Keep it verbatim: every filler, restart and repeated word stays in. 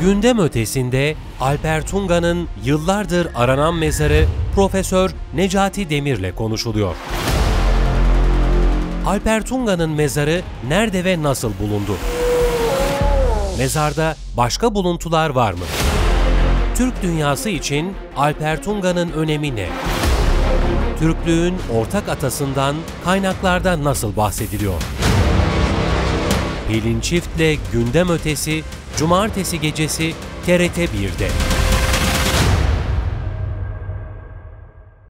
Gündem ötesinde Alper Tunga'nın yıllardır aranan mezarı Profesör Necati Demir'le konuşuluyor. Alper Tunga'nın mezarı nerede ve nasıl bulundu? Mezarda başka buluntular var mı? Türk dünyası için Alper Tunga'nın önemi ne? Türklüğün ortak atasından kaynaklarda nasıl bahsediliyor? Pelin Çift'le Gündem Ötesi, Cumartesi gecesi T R T bir'de.